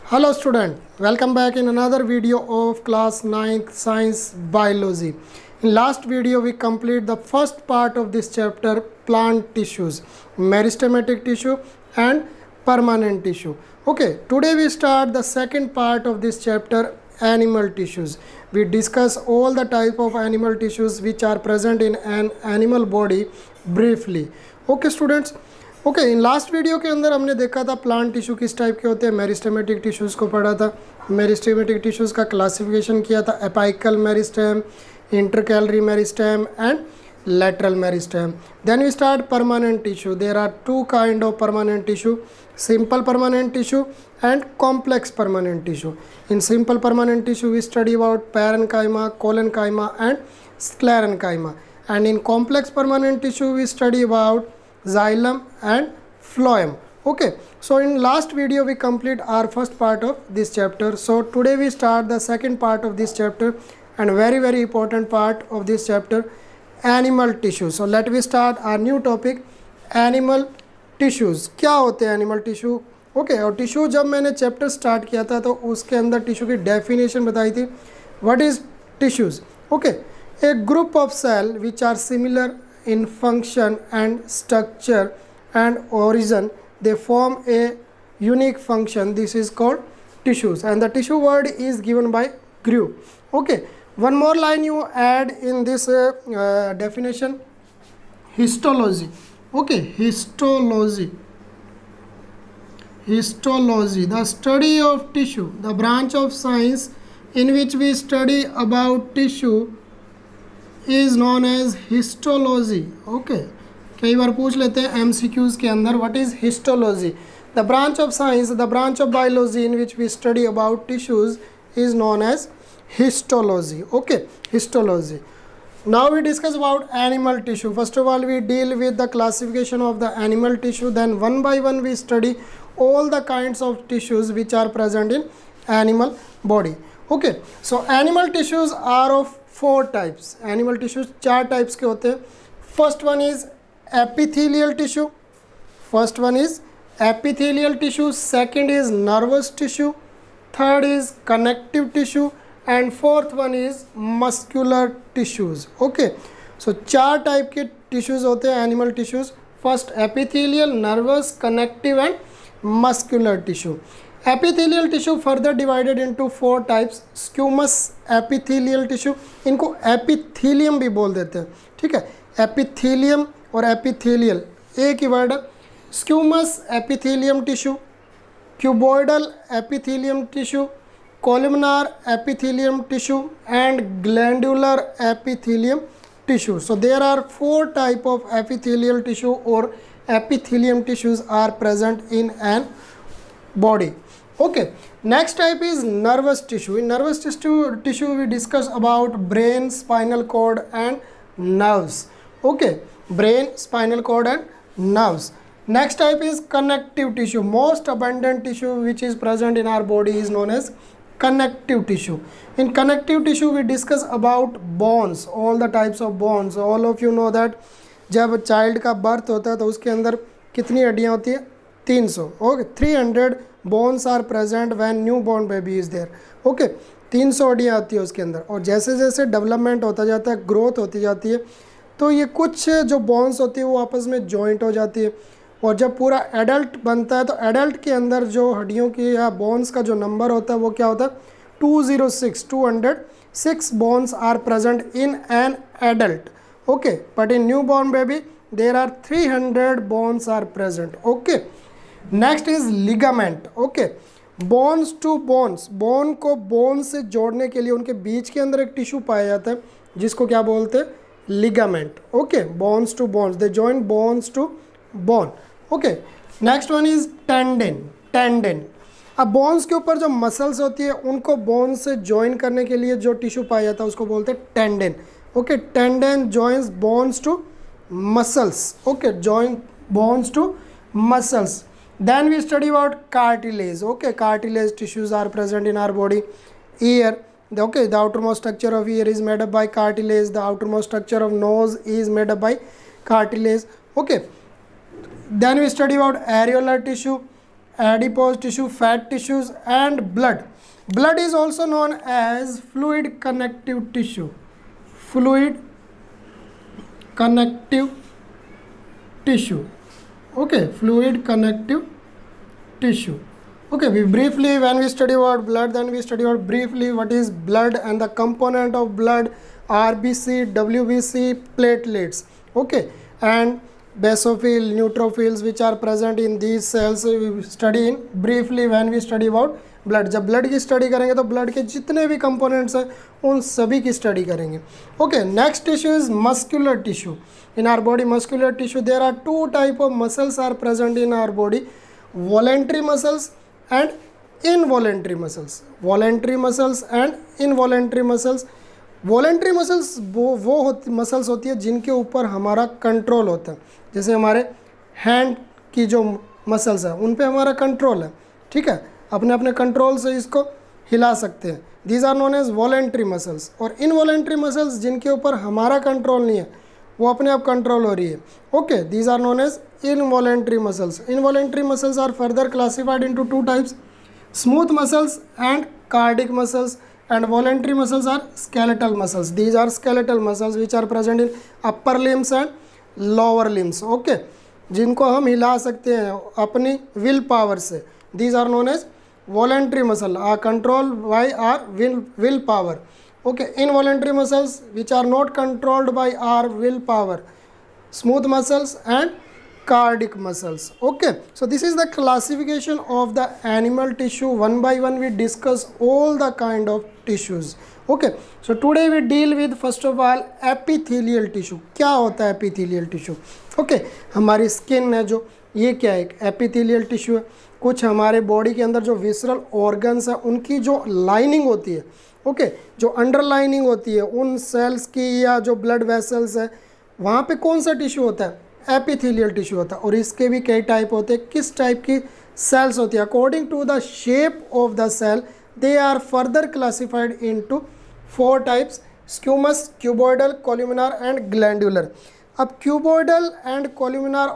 Hello student, welcome back in another video of class 9th science biology. In last video we complete the first part of this chapter, plant tissues, meristematic tissue and permanent tissue. Okay, today we start the second part of this chapter, animal tissues. We discuss all the type of animal tissues which are present in an animal body briefly. Okay students, okay in last video के अंदर हमने देखा था plant tissue किस type के होते हैं, meristematic tissues को पढ़ा था, मेरिस्टेमेटिक टिश्यूज़ का क्लासिफिकेशन किया था, apical meristem, intercalary meristem and lateral meristem. Then we start permanent tissue. There are two kind of permanent tissue, simple permanent tissue and complex permanent tissue. In simple permanent tissue we study about parenchyma, collenchyma and sclerenchyma, and in complex permanent tissue we study about xylem and phloem. Okay, so in last video we complete our first part of this chapter. So today we start the second part of this chapter and very important part of this chapter, animal tissue. So let me start our new topic, animal tissues. क्या होते हैं animal tissue? Okay, और tissue जब मैंने chapter start किया था तो उसके अंदर tissue की definition बताई थी. What is tissues? Okay, a group of cell which are similar in function and structure and origin, they form a unique function. This is called tissues, and the tissue word is given by Grew. Okay, one more line you add in this definition, histology. Okay, histology, the study of tissue, the branch of science in which we study about tissue is known as histology. Okay, कई बार पूछ लेते हैं MCQs के अंदर, what is histology? The branch of science, the branch of biology in which we study about tissues is known as histology. Okay, histology. Now we discuss about animal tissue. First of all we deal with the classification of the animal tissue, then one by one we study all the kinds of tissues which are present in animal body. Okay, so animal tissues are of four types. Animal tissues चार types के होते हैं. First one is epithelial tissue. Second is nervous tissue. Third is connective tissue, and fourth one is muscular tissues. Okay, so चार type के tissues होते हैं animal tissues. First epithelial, nervous, connective and muscular tissue. Epithelial tissue further divided into four types. Squamous epithelial tissue, इनको epithelium भी बोल देते हैं, ठीक है. epithelium और epithelial एक ही वर्ड है. Squamous epithelium tissue, cuboidal epithelium tissue, columnar epithelium tissue and glandular epithelium tissue. So there are four type of epithelial tissue or epithelium tissues are present in an body. Okay, next type is nervous tissue. In nervous tissue we discuss about brain, spinal cord and nerves. Okay, brain, spinal cord and nerves. Next type is connective tissue. Most abundant tissue which is present in our body is known as connective tissue. In connective tissue we discuss about bones, all the types of bones. All of you know that जब child का birth होता है तो उसके अंदर कितनी हड्डियाँ होती है? 300. Okay, 300 bones are present when newborn baby is there. Okay, 300 हड्डियाँ आती है उसके अंदर, और जैसे जैसे डेवलपमेंट होता जाता है, ग्रोथ होती जाती है, तो ये कुछ जो बोन्स होती है वो आपस में जॉइंट हो जाती है, और जब पूरा एडल्ट बनता है तो एडल्ट के अंदर जो हड्डियों की या बोन्स का जो नंबर होता है वो क्या होता है? 206 bones are present in an adult. Okay, but in newborn baby there are 300 bones are present. Okay, next is ligament. Okay, bones to bones, bone को bone से जोड़ने के लिए उनके बीच के अंदर एक टिश्यू पाया जाता है जिसको क्या बोलते हैं? ligament. Okay, bones to bones, they join bones to bone. Okay, next one is tendon. अब bones के ऊपर जो muscles होती है उनको bones से join करने के लिए जो टिश्यू पाया जाता है उसको बोलते हैं tendon. Okay, tendon joins bones to muscles. Okay, join bones to muscles. Then we study about cartilage. Okay, cartilage tissues are present in our body. Ear, okay, the outermost structure of ear is made up by cartilage. The outermost structure of nose is made up by cartilage. Okay, then we study about areolar tissue. adipose tissue, fat tissues, and blood. Blood is also known as fluid connective tissue. Fluid connective tissue. Okay, fluid connective tissue. Okay, we briefly, when we study about blood, then we study about briefly what is blood and the component of blood, RBC, WBC, platelets. Okay, and basophil, neutrophils which are present in these cells we study in briefly when we study about blood. जब blood की study करेंगे तो blood के जितने भी components हैं उन सभी की स्टडी करेंगे. Okay, next tissue is muscular tissue. In our body muscular tissue there are two type of muscles are present in our body, voluntary muscles and involuntary muscles. Voluntary muscles and involuntary muscles. Voluntary muscles वो muscles होती है जिनके ऊपर हमारा control होता है. जैसे हमारे हैंड की जो मसल्स हैं उन पे हमारा कंट्रोल है, ठीक है, अपने अपने कंट्रोल से इसको हिला सकते हैं. These are known as voluntary muscles. और इनवॉलेंट्री मसल्स जिनके ऊपर हमारा कंट्रोल नहीं है, वो अपने आप कंट्रोल हो रही है. Okay, these are known as involuntary muscles. Involuntary muscles are further classified into two types, smooth muscles and cardiac muscles, and voluntary muscles are skeletal muscles. These are skeletal muscles which are present in upper limbs and lower limbs. Okay, जिनको हम हिला सकते हैं अपनी will power से. These are known as voluntary muscle, are controlled by our will power. Okay, involuntary muscles which are not controlled by our will power, smooth muscles and cardiac muscles. Okay, so this is the classification of the animal tissue. One by one we discuss all the kind of tissues. Okay, so today we deal with first of all epithelial tissue. क्या होता है epithelial tissue? Okay, हमारी skin है जो, ये क्या है, एक epithelial tissue है. कुछ हमारे बॉडी के अंदर जो विसरल ऑर्गन्स है उनकी जो लाइनिंग होती है, ओके, जो अंडरलाइनिंग होती है उन सेल्स की या जो ब्लड वेसल्स है वहाँ पे कौन सा टिश्यू होता है, एपिथेलियल टिश्यू होता है. और इसके भी कई टाइप होते हैं. किस टाइप की सेल्स होती है, according to the shape of the cell they are further classified into 4 types, squamous, cuboidal, columnar and glandular. अब cuboidal and columnar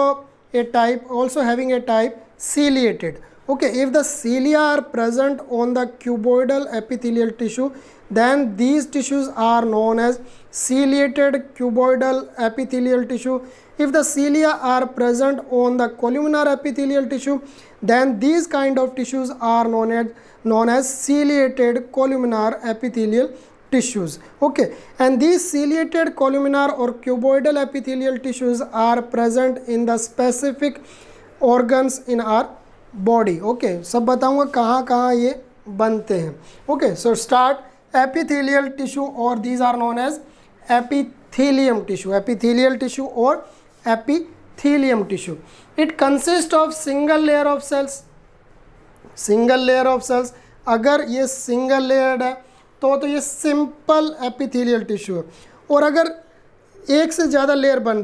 also having a type ciliated. Okay, if the cilia are present on the cuboidal epithelial tissue, then these tissues are known as ciliated cuboidal epithelial tissue. If the cilia are present on the columnar epithelial tissue, then these kind of tissues are known as ciliated columnar epithelial tissues. Okay, and these ciliated columnar or cuboidal epithelial tissues are present in the specific organs in our body. Okay, सब बताऊंगा कहाँ कहाँ ये बनते हैं. Okay, so start epithelial tissue और these are known as epithelium tissue. Epithelial tissue और epithelium tissue, it consist of single layer of cells. Single layer of cells, अगर ये सिंगल लेयर्ड है तो ये सिंपल एपिथेलियल टिश्यू है. और अगर एक से ज़्यादा लेयर बन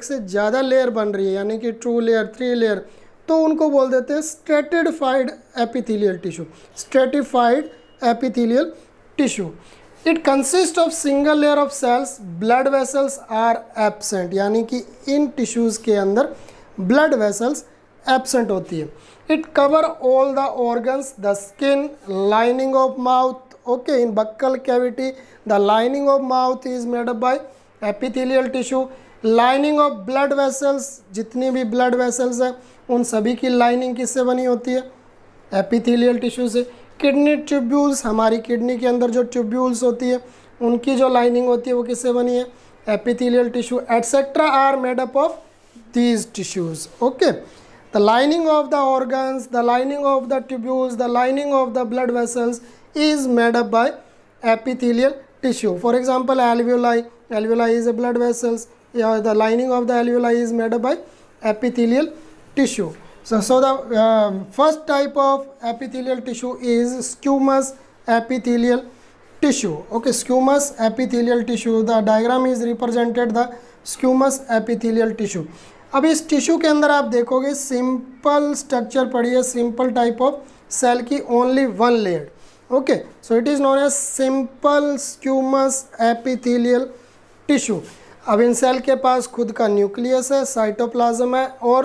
रही है, यानी कि 2 लेयर 3 लेयर, तो उनको बोल देते हैं stratified epithelial tissue. Stratified epithelial tissue. It consist of single layer of cells. Blood vessels are absent, यानी कि इन टिश्यूज़ के अंदर ब्लड वेसल्स एब्सेंट होती है. It cover all the organs, the skin, lining of mouth. Okay, in buccal cavity the lining of mouth is made up by epithelial tissue. Lining of blood vessels, जितनी भी blood vessels है उन सभी की lining किससे बनी होती है, एपिथेलियल टिश्यू से. किडनी ट्यूब्यूल्स, हमारी किडनी के अंदर जो ट्यूब्यूल्स होती है उनकी जो लाइनिंग होती है वो किससे बनी है, epithelial tissue. Etcetera are made up of these tissues. Okay, the lining of the organs, the lining of the tubules, the lining of the blood vessels is made up by epithelial tissue. For example, alveoli is a blood vessels. Yeah, the lining of the alveoli is made up by epithelial tissue. So the first type of epithelial tissue is squamous epithelial tissue. Okay, squamous epithelial tissue. The diagram is represented the squamous epithelial tissue. अब इस tissue के अंदर आप देखोगे simple structure पड़ी है, simple type of cell की, only 1 layer. Okay, so it is known as simple squamous epithelial tissue. अब इन सेल के पास खुद का न्यूक्लियस है, साइटोप्लाज्म है और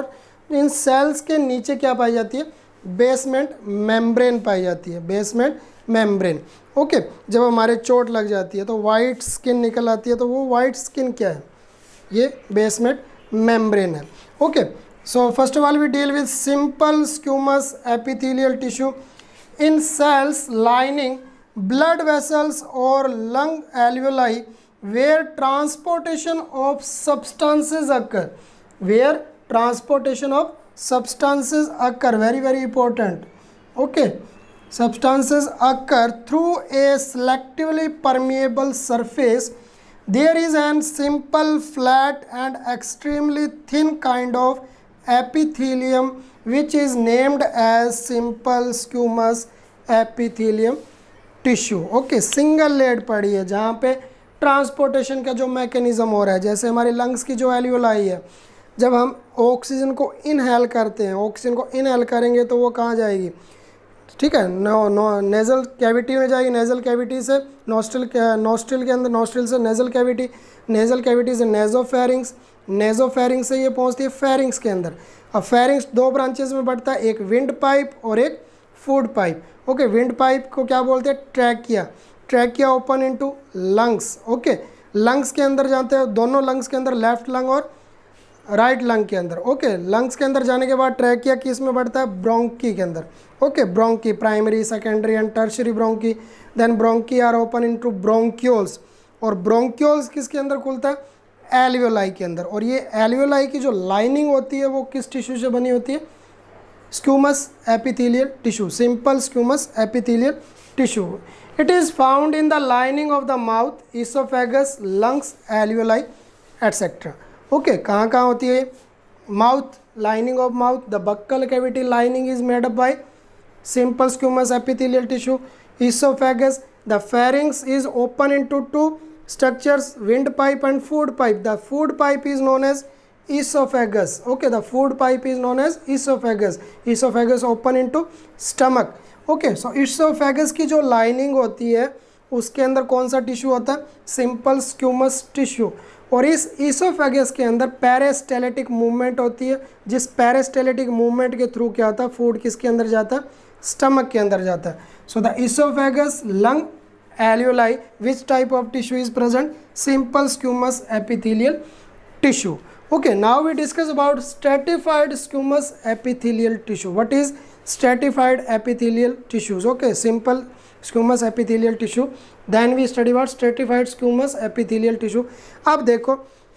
इन सेल्स के नीचे क्या पाई जाती है, बेसमेंट मेम्ब्रेन पाई जाती है, बेसमेंट मेम्ब्रेन। ओके, जब हमारे चोट लग जाती है तो वाइट स्किन निकल आती है, तो वो वाइट स्किन क्या है, ये बेसमेंट मेम्ब्रेन है। Okay, so first of all we deal with simple squamous epithelial tissue in cells lining blood vessels or lung alveoli where transportation of substances occur, where transportation of substances occur, very important. Okay, substances occur through a selectively permeable surface. There is an simple flat and extremely thin kind of epithelium which is named as simple squamous epithelium tissue. Okay, single लेड पड़ी है जहाँ पे transportation का जो mechanism हो रहा है, जैसे हमारी लंग्स की जो एल्वियोलाई है, जब हम ऑक्सीजन को इनहेल करते हैं, ऑक्सीजन को इनहेल करेंगे तो वो कहाँ जाएगी, ठीक है, नेज़ल कैविटी में जाएगी, नेज़ल कैविटी से नोस्ट्रिल के अंदर, नोस्ट्रिल से नेज़ल कैविटी, नेज़ल कैविटी से नेज़ोफेरिंग्स, नेज़ोफेरिंग्स से ये पहुँचती है फेरिंग्स के अंदर। अब फेरिंग्स दो ब्रांचेस में बढ़ता है, एक विंड पाइप और एक food pipe. Okay, wind pipe को क्या बोलते हैं, trachea, trachea open into lungs. Okay, lungs के अंदर जाते हैं, दोनों लंग्स के अंदर, लेफ्ट लंग और राइट लंग के अंदर। ओके, लंग्स के अंदर जाने के बाद ट्रैकिया किस में बढ़ता है, ब्रोंकी के अंदर। Okay, bronchi, primary, secondary and tertiary bronchi, then bronchi are open into bronchioles, और ब्रोंक्यूल्स किसके अंदर खुलता है, एल्वियोलाई के अंदर। और ये एल्वियोलाई की जो लाइनिंग होती है वो किस टिश्यू से बनी होती है, squamous epithelial tissue, simple squamous epithelial tissue. It is found in the lining of the mouth, esophagus, lungs, alveoli, etc. Okay, कहाँ कहाँ होती है, mouth, lining of mouth, the buccal cavity lining is made up by simple squamous epithelial tissue. Esophagus, the pharynx is open into two structures, windpipe and food pipe. The food pipe is known as esophagus. Okay, the food pipe is known as esophagus. Esophagus open into stomach. Okay, so esophagus की जो lining होती है उसके अंदर कौन सा tissue होता है, सिंपल स्क्यूमस टिश्यू। और इस esophagus के अंदर पेरिस्टाल्टिक मूवमेंट होती है, जिस पेरिस्टाल्टिक मूवमेंट के थ्रू क्या होता है, फूड किसके अंदर जाता है, स्टमक के अंदर जाता है। So the esophagus, lung, alveoli, which type of tissue is present, simple squamous epithelial tissue. Okay, now we discuss about stratified squamous epithelial tissue. What is stratified epithelial tissues? Okay, simple squamous epithelial tissue. Then we study about stratified squamous epithelial tissue. अब देखो,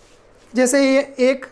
जैसे ये एक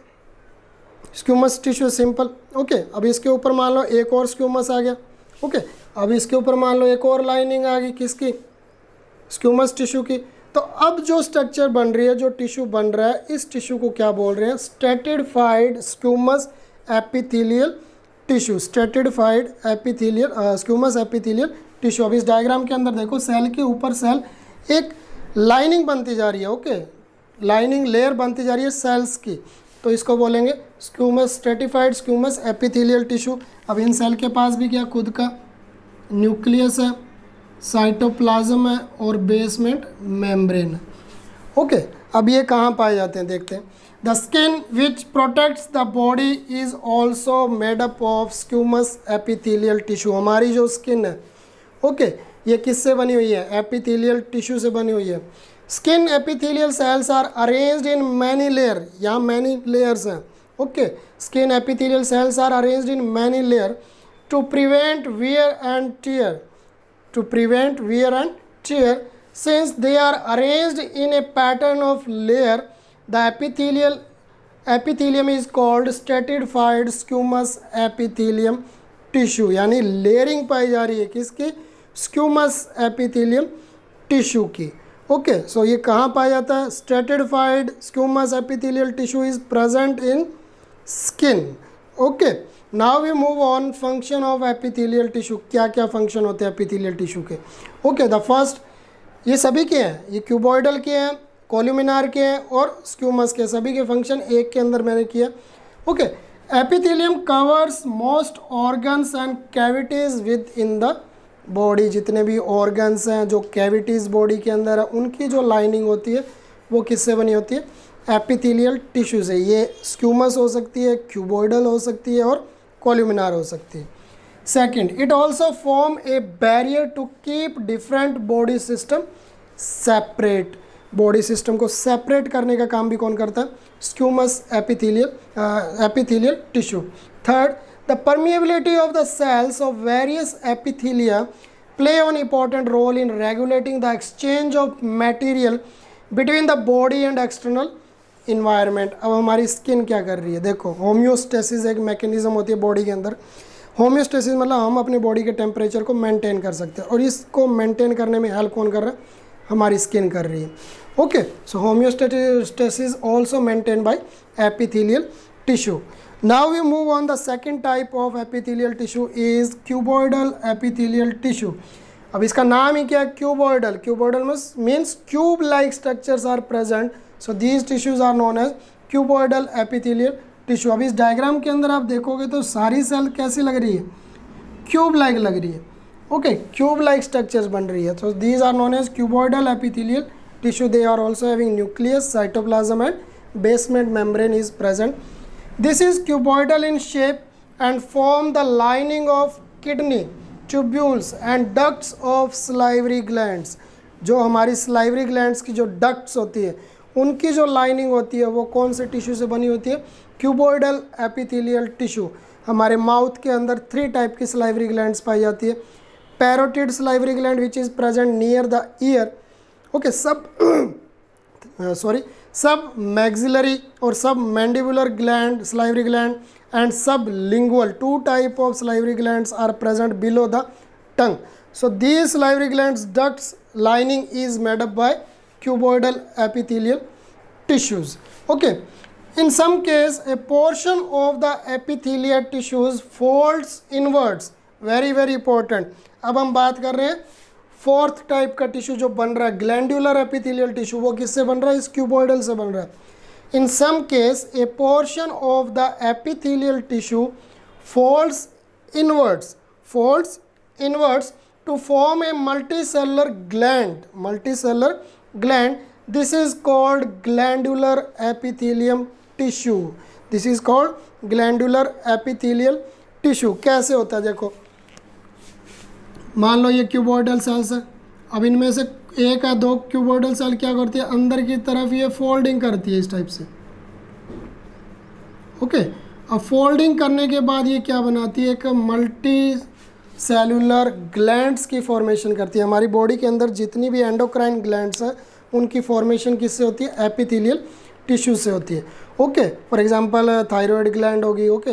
स्क्यूमस tissue simple. Okay, अब इसके ऊपर मान लो एक और स्क्यूमस आ गया। ओके, अब इसके ऊपर मान लो एक और लाइनिंग आ गई, किसकी, स्क्यूमस टिश्यू की। तो अब जो स्ट्रक्चर बन रही है, जो टिश्यू बन रहा है, इस टिश्यू को क्या बोल रहे हैं, stratified squamous epithelial tissue, stratified epithelial squamous epithelial tissue. अब इस डायग्राम के अंदर देखो, सेल के ऊपर सेल एक लाइनिंग बनती जा रही है। ओके, लाइनिंग लेयर बनती जा रही है सेल्स की, तो इसको बोलेंगे squamous, stratified squamous epithelial tissue. अब इन सेल के पास भी क्या, खुद का न्यूक्लियस है, साइटोप्लाज्म है और बेसमेंट मेम्ब्रेन। ओके, अब ये कहाँ पाए जाते हैं, देखते हैं। The skin which protects the body is also made up of squamous epithelial tissue. हमारी जो स्किन है, ओके, ये किससे बनी हुई है, एपिथेलियल टिश्यू से बनी हुई है। Skin epithelial cells are arranged in many layer, यहाँ मैनी लेयर्स हैं। Okay, skin epithelial cells are arranged in many layer to prevent wear and tear, to prevent wear and tear. Since they are arranged in a pattern of layer, the epithelium is called stratified squamous epithelium tissue. यानी layering पाई जा रही है किसकी, squamous epithelium tissue की। ओके, सो ये कहाँ पाया जाता है, stratified squamous epithelial tissue is present in skin. Okay, now we move on, function of epithelial tissue, क्या क्या फंक्शन होते हैं एपिथेलियल टिश्यू के। ओके, द फर्स्ट, ये सभी के हैं, ये क्यूबॉइडल के हैं, कोल्यूमिनार के हैं और स्क्यूमस के, सभी के फंक्शन एक के अंदर मैंने किया। Okay, epithelium covers most organs and cavities within the body. जितने भी ऑर्गन्स हैं, जो कैविटीज़ बॉडी के अंदर है, उनकी जो लाइनिंग होती है वो किससे बनी होती है, एपिथेलियल टिश्यूज है। ये स्क्यूमस हो सकती है, क्यूबॉइडल हो सकती है और कोल्यूमिनार हो सकती है। Second, it also form a barrier to keep different body system separate. Body system को सेपरेट करने का काम भी कौन करता है? Squamous epithelial tissue. Third, the permeability of the cells of various epithelia play on important role in regulating the exchange of material between the body and external environment. अब हमारी स्किन क्या कर रही है? देखो, होम्योस्टेसिस एक मैकेनिज्म होती है बॉडी के अंदर। होम्योस्टेसिस मतलब हम अपने बॉडी के टेम्परेचर को मेंटेन कर सकते हैं, और इसको मेंटेन करने में हेल्प कौन कर रहा है? हमारी स्किन कर रही है। Okay, so homeostasis also maintain by epithelial tissue. Now we move on the second type of epithelial tissue is cuboidal epithelial tissue. अब इसका नाम ही क्या है? Cuboidal. Cuboidal means cube like structures are present, so these tissues are known as cuboidal epithelial tissue. अब इस diagram के अंदर आप देखोगे तो सारी सेल कैसी लग रही है? क्यूब लाइक लग रही है। ओके, क्यूब लाइक स्ट्रक्चर्स बन रही है, so these are known as cuboidal epithelial tissue. They are also having nucleus, cytoplasm and basement membrane is present. This is cuboidal in shape and form the lining of kidney tubules and ducts of salivary glands. जो हमारी salivary glands की जो ducts होती है उनकी जो lining होती है वो कौन से टिश्यू से बनी होती है? Cuboidal epithelial tissue. हमारे माउथ के अंदर 3 टाइप की salivary glands पाई जाती है। Parotid salivary gland which is present near the ear, okay, सब maxillary और सब mandibular gland salivary gland and sublingual 2 type of salivary glands are present below the tongue. So these salivary glands ducts lining is made up by cuboidal epithelial tissues. Okay, in some case a portion of the epithelial tissues folds inwards. Very very important. अब हम बात कर रहे हैं fourth type का tissue जो बन रहा है, ग्लैंडुलर एपिथेलियल टिश्यू। वो किससे बन रहा है? इस क्यूबॉइडल से बन रहा है। In some case a portion of the epithelial tissue folds inwards to form a multicellular gland. This is called glandular epithelium tissue. This is called glandular epithelial tissue. कैसे होता है? देखो, मान लो ये क्यूबॉइडल सेल्स है। अब इनमें से 1 या 2 क्यूबॉइडल सेल क्या करती है? अंदर की तरफ ये फोल्डिंग करती है इस टाइप से। ओके, अब फोल्डिंग करने के बाद ये क्या बनाती है? एक मल्टी सेलुलर ग्लैंड्स की फॉर्मेशन करती है। हमारी बॉडी के अंदर जितनी भी एंडोक्राइन ग्लैंड्स हैं उनकी फॉर्मेशन किससे होती है? एपिथेलियल टिश्यू से होती है। Okay, for example thyroid gland होगी, ओके,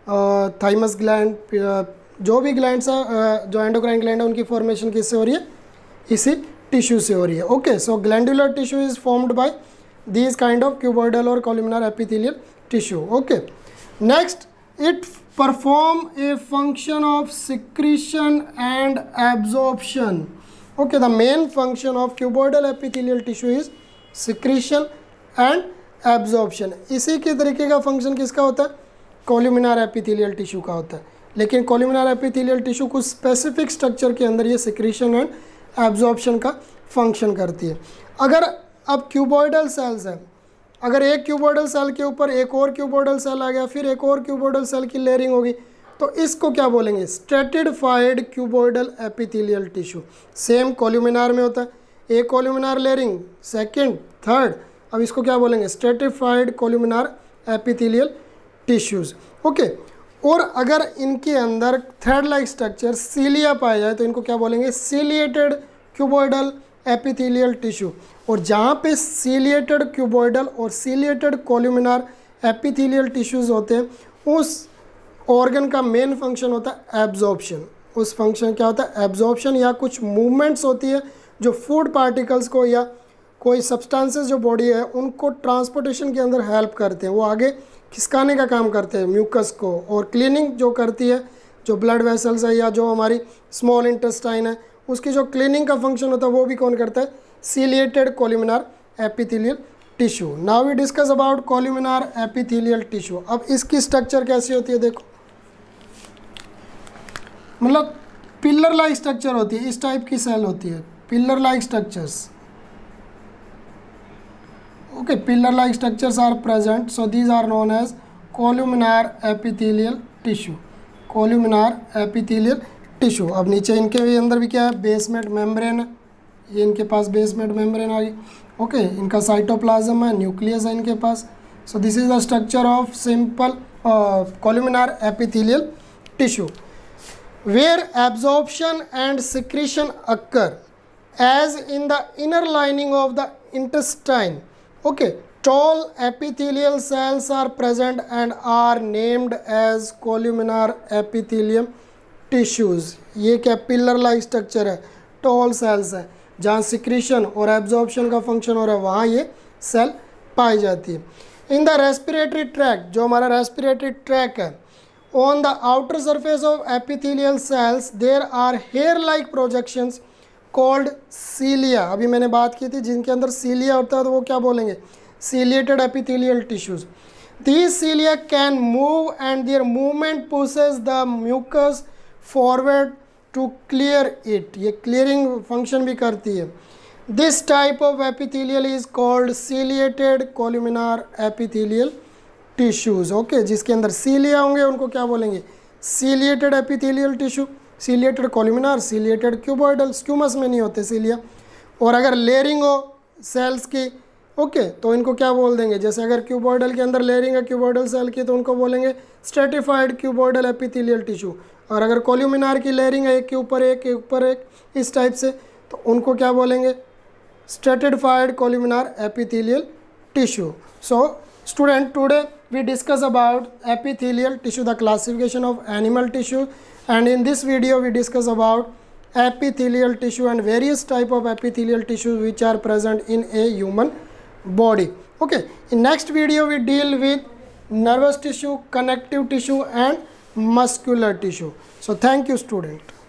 थाइमस ग्लैंड, जो भी ग्लैंड्स है जो एंडोक्राइन ग्लैंड है उनकी फॉर्मेशन किससे हो रही है? इसी टिश्यू से हो रही है। Okay, so glandular tissue is formed by these kind of cuboidal और columnar epithelial tissue. Okay, next, it perform a function of secretion and absorption. Okay, the main function of cuboidal epithelial tissue is secretion and absorption. इसी के तरीके का function किसका होता है? कॉलुमिनार epithelial tissue का होता है। लेकिन कॉलुमिनार एपिथेलियल टिश्यू कुछ स्पेसिफिक स्ट्रक्चर के अंदर ये सिक्रीशन एंड एब्जॉर्प्शन का फंक्शन करती है। अगर अब क्यूबॉइडल सेल्स हैं, अगर एक क्यूबॉइडल सेल के ऊपर एक और क्यूबॉइडल सेल आ गया, फिर एक और क्यूबॉइडल सेल की लेयरिंग होगी, तो इसको क्या बोलेंगे? Stratified cuboidal epithelial tissue. Same columnar में होता है, एक कॉलुमिनार लेयरिंग, सेकेंड, थर्ड, अब इसको क्या बोलेंगे? Stratified columnar epithelial tissues. Okay, और अगर इनके अंदर थ्रेड लाइक स्ट्रक्चर सीलिया पाया जाए तो इनको क्या बोलेंगे? Ciliated cuboidal epithelial tissue. और जहाँ पे सीलिएटेड क्यूबॉइडल और सीलिएटेड कॉलुमिनार एपिथेलियल टिश्यूज़ होते हैं, उस ऑर्गन का मेन फंक्शन होता है एब्जॉर्प्शन। उस फंक्शन क्या होता है? एब्जॉर्प्शन, या कुछ मूवमेंट्स होती है जो फूड पार्टिकल्स को या कोई सब्सटेंसेस जो बॉडी है उनको ट्रांसपोर्टेशन के अंदर हेल्प करते हैं। वो आगे खिसकाने का काम करते हैं म्यूकस को, और क्लीनिंग जो करती है, जो ब्लड वेसल्स है या जो हमारी स्मॉल इंटेस्टाइन है उसकी जो क्लीनिंग का फंक्शन होता है वो भी कौन करता है? Ciliated columnar epithelial tissue. Now we discuss about columnar epithelial tissue. अब इसकी स्ट्रक्चर कैसी होती है? देखो, मतलब पिलर लाइक स्ट्रक्चर होती है, इस टाइप की सेल होती है, pillar like structures. Okay, Okay, pillar like structures are present, so these are known as columnar epithelial tissue. Columnar epithelial tissue. अब नीचे इनके भी अंदर भी क्या है, बेसमेंट मेम्ब्रेन है, ये इनके पास बेसमेंट मेम्ब्रेन आ गई. ओके, इनका साइटोप्लाज्म है, न्यूक्लियस है इनके पास. So this is the structure of simple columnar epithelial tissue, where absorption and secretion occur as in the inner lining of the intestine. Okay, tall epithelial cells are present and are named as columnar epithelium tissues. ये क्या pillar like structure है, tall cells है, जहाँ secretion और absorption का function हो रहा है वहाँ ये सेल पाई जाती है. इन द रेस्पिरेटरी ट्रैक, जो हमारा रेस्पिरेटरी ट्रैक है, on the outer surface of epithelial cells there are hair like projections called cilia. अभी मैंने बात की थी जिनके अंदर सीलिया होता है तो वो क्या बोलेंगे, ciliated epithelial tissues. These cilia can move and their movement pushes the mucus forward to clear it. ये clearing function भी करती है. This type of epithelial is called ciliated columnar epithelial tissues. Okay, जिसके अंदर cilia होंगे उनको क्या बोलेंगे, ciliated epithelial tissue. Ciliated columnar, ciliated cuboidal, squamous में नहीं होते cilia. और अगर लेयरिंग हो सेल्स की, ओके, तो इनको क्या बोल देंगे, जैसे अगर क्यूबॉइडल के अंदर लेयरिंग है क्यूबॉइडल सेल की तो उनको बोलेंगे स्ट्रेटिफाइड क्यूबॉइडल एपिथेलियल टिश्यू. और अगर कोल्यूमिनार की लेयरिंग है एक के ऊपर एक इस टाइप से, तो उनको क्या बोलेंगे, stratified columnar epithelial tissue. So student, today we discuss about epithelial tissue, the classification of animal tissue, and in this video we discuss about epithelial tissue and various type of epithelial tissues which are present in a human body. Okay, in next video we deal with nervous tissue, connective tissue and muscular tissue. So thank you student.